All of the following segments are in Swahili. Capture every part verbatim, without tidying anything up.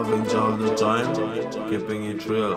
Having all the time, keeping it real.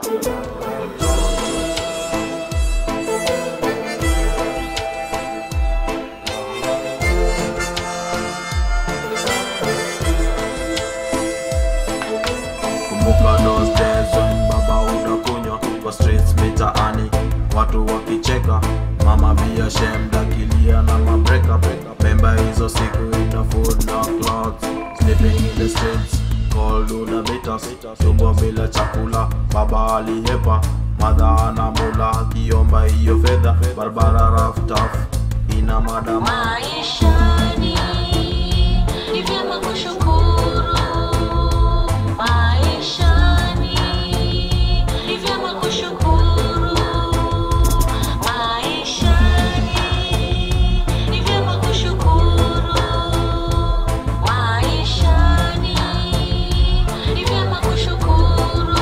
Kumbuka those days when baba unakunywa kwa streets mitaani, watu wakicheka, mama be ashamed akilia na mabreka. Remember hizo siku ina food na clothes, sleeping in the streets cold una bitters, tumbo bila chakula, baba alihepa, madha anamula akiomba hiyo fedha. Barbara rough tough ina madama. Maishani ni vyema kushukuru, maishani ni vyema kushukuru, maishani ni vyema kushukuru, maishani ni vyema kushukuru.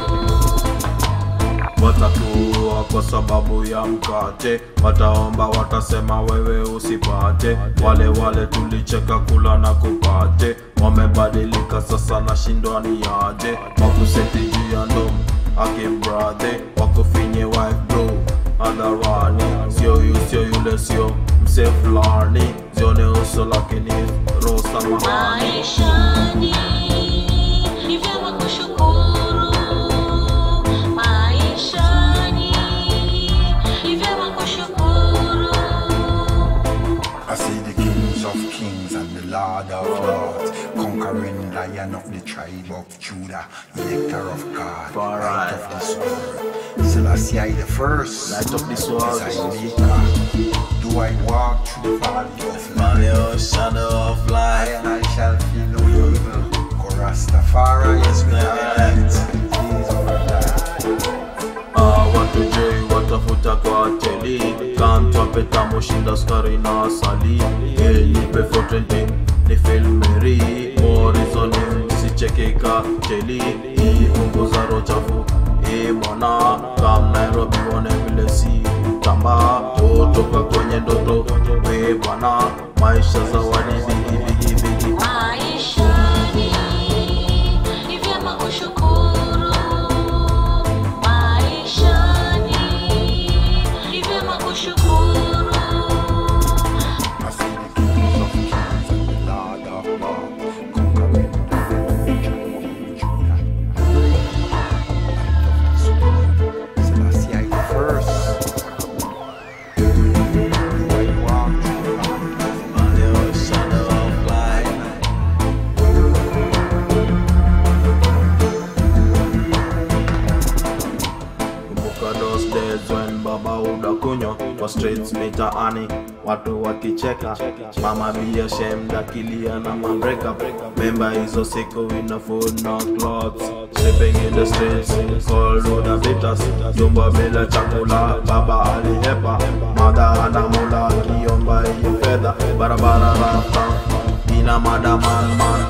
Watakuwa kwa sababu ya mkate, wataomba watasema wewe usipate. Wale wale tulicheka kula na kupate, wamebadilika sasa na shindwa ni aje. Wakuseti juu ya ndomu akibrathe, wakufinye wife bro hadharani. Sio yu sio yule sio mse fulani, zione uso lakini roho samahani. Maishani ni vyema kushukuru, maishani ni vyema kushukuru. I see the kings of kings and the lord of lords, conquering lion of the tribe of Judah, elector of God, light of this world. Selassie I the first, Light of this world. is I maker. Do I walk through the valley of Valley life? of shadow of life, And I shall feel no evil. Rastafari is my light. Days of our life. ah, watu jei watafuta kwa teli, kanto apeta mushinda skari na asali. Hey, nipe for trending, ni filmeri, horizoni sichekeka teli. Hii punguza roho chafu, hii mwana, kam Nairobi one vile si tamba. Kutoka kwenye ndoto, we bwana, maisha zawadi bigi bigi bigi. Maishani ni vyema kushukuru, maishani ni vyema kushukuru. I see the kings of kings and the lord of lords, conquering the tribe of Judah. Light of this world. Selassie I the first. Do I walk through the valley of Valley of shadow of life, kumbuka those days when baba unakunywa kwa streets mitaani, watu wakicheka, mama be ashamed akilia na mabreka. Remember hizo siku ina food na clothes, sleeping in the streets cold una bitters, tumbo bila chakula, baba alihepa, madha anamula akiomba hiyo fedha. Barabara rafa ina madaman man.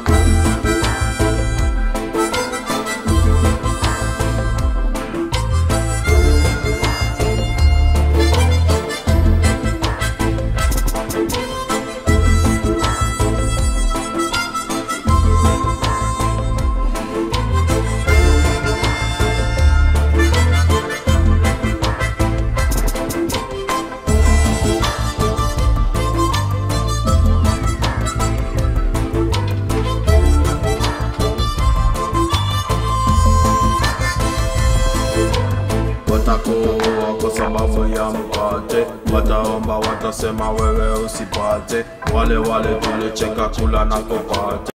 Watakuwa kwa sababu ya mkate, wataomba watasema wewe usipate. Wale wale tulicheka kula na kupate.